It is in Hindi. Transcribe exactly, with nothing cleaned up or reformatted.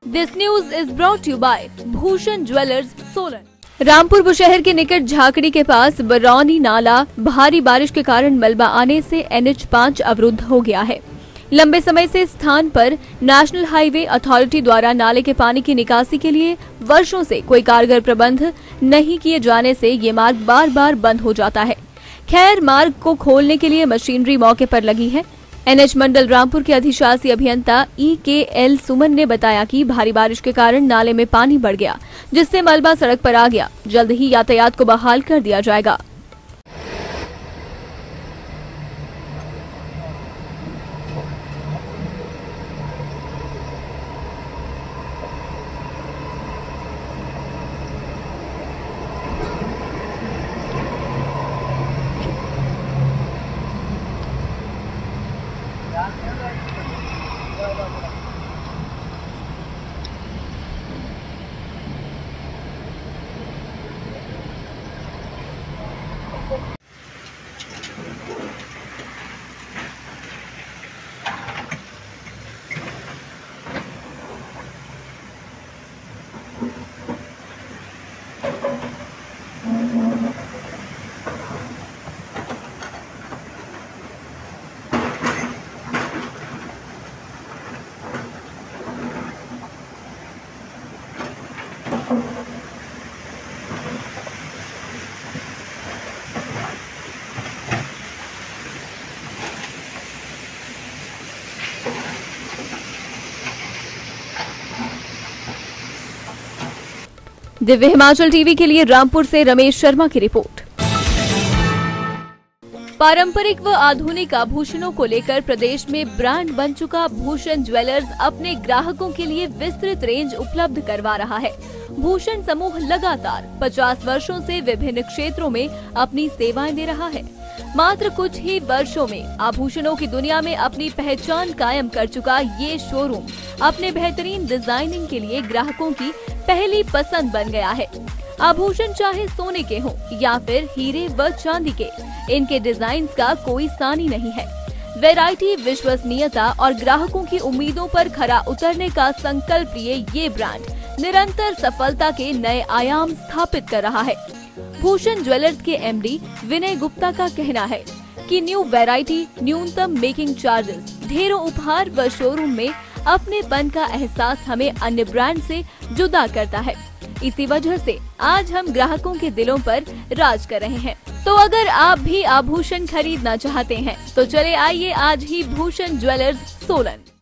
This news is brought you by Bhushan jewellers Solan. Rampur Bushahr के निकट झाकड़ी के पास बरौनी नाला भारी बारिश के कारण मलबा आने से एन एच पाँच अवरुद्ध हो गया है। लंबे समय से इस स्थान पर नेशनल हाईवे अथॉरिटी द्वारा नाले के पानी की निकासी के लिए वर्षों से कोई कारगर प्रबंध नहीं किए जाने से ये मार्ग बार बार बंद हो जाता है। खैर, मार्ग को खोलने के लिए मशीनरी मौके पर लगी है। एन एच मंडल रामपुर के अधिशासी अभियंता ई के एल सुमन ने बताया कि भारी बारिश के कारण नाले में पानी बढ़ गया, जिससे मलबा सड़क पर आ गया। जल्द ही यातायात को बहाल कर दिया जाएगा। दिव्य हिमाचल टीवी के लिए रामपुर से रमेश शर्मा की रिपोर्ट। पारंपरिक व आधुनिक आभूषणों को लेकर प्रदेश में ब्रांड बन चुका भूषण ज्वेलर्स अपने ग्राहकों के लिए विस्तृत रेंज उपलब्ध करवा रहा है। भूषण समूह लगातार पचास वर्षों से विभिन्न क्षेत्रों में अपनी सेवाएं दे रहा है। मात्र कुछ ही वर्षों में आभूषणों की दुनिया में अपनी पहचान कायम कर चुका ये शोरूम अपने बेहतरीन डिजाइनिंग के लिए ग्राहकों की पहली पसंद बन गया है। आभूषण चाहे सोने के हों या फिर हीरे व चांदी के, इनके डिजाइन का कोई सानी नहीं है। वैरायटी, विश्वसनीयता और ग्राहकों की उम्मीदों पर खरा उतरने का संकल्प लिए ये ब्रांड निरंतर सफलता के नए आयाम स्थापित कर रहा है। भूषण ज्वेलर्स के एम डी विनय गुप्ता का कहना है कि न्यू वैरायटी, न्यूनतम मेकिंग चार्जेस, ढेरों उपहार व शोरूम में अपनेपन का एहसास हमें अन्य ब्रांड से जुदा करता है। इसी वजह से आज हम ग्राहकों के दिलों पर राज कर रहे हैं। तो अगर आप भी आभूषण खरीदना चाहते हैं तो चले आइए आज ही भूषण ज्वेलर्स सोलन।